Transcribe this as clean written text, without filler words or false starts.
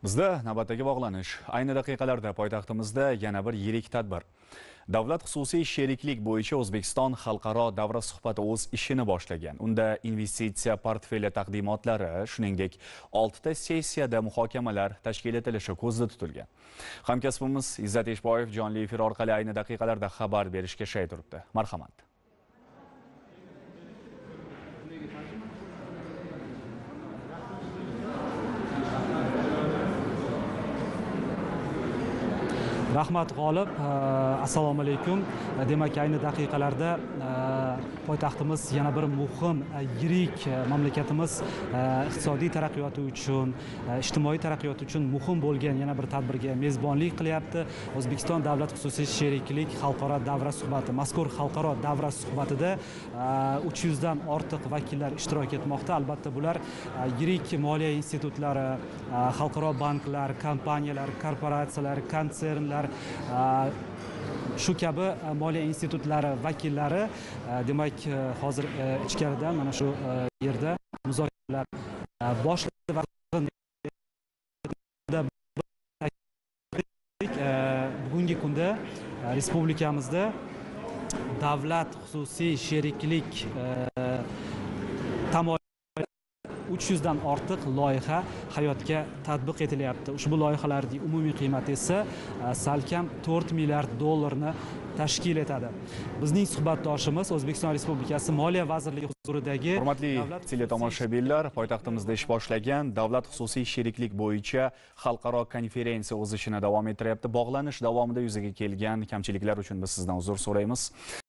Bizda navbatdagi bog'lanish. Ayni daqiqalarda poytaxtimizda yana bir yirik tadbir. Davlat xususiy sheriklik bo'yicha O'zbekiston xalqaro davra suhbati o'z ishini boshlagan. Unda investitsiya portfeli taqdimotlari, shuningdek, 6 ta sessiyada muhokamalar tashkil etilishi ko'zda tutilgan. Hamkasbimiz Izzat Eshboyev jonli efir orqali ayni daqiqalarda xabar berishga shay turibdi. Marhamat. Rahmat G'olib, assalomu alaykum. Demak, ayni daqiqalarda poytaxtimiz yana bir muhim, yirik mamlakatimiz iqtisodiy taraqqiyoti uchun, ijtimoiy taraqqiyot uchun muhim bo'lgan yana bir tadbirga mezbonlik qilyapti. O'zbekiston davlat xususiy sheriklik xalqaro davra suhbati. Mazkur xalqaro davra suhbatida 300 dan ortiq vakillar ishtirok etmoqda. Albatta, bular yirik moliya institutlari, xalqaro banklar, kompaniyalar, korporatsiyalar, konsernlar, shu kabi moliya institutlari vakillari demak hozir ichkarida mana shu yerda muzokaralar boshlandi va bugungi kunda respublikamizda davlat xususiy sheriklik 300 dan ortiq loyiha hayotga tatbiq etilyapti. Ushbu loyihalarning umumiy qiymati esa salkam 4 milliard dollarni tashkil etadi. Bizning suhbatdoshimiz O'zbekiston Respublikasi Moliya vazirligi huzuridagi hurmatli teletomoshabinlar, poytaxtimizda ish boshlagan davlat xususiy sheriklik bo'yicha xalqaro konferensiya o'z ishini davom ettiryapti. Bog'lanish davomida yuzaga kelgan kamchiliklar uchun biz sizdan uzr so'raymiz.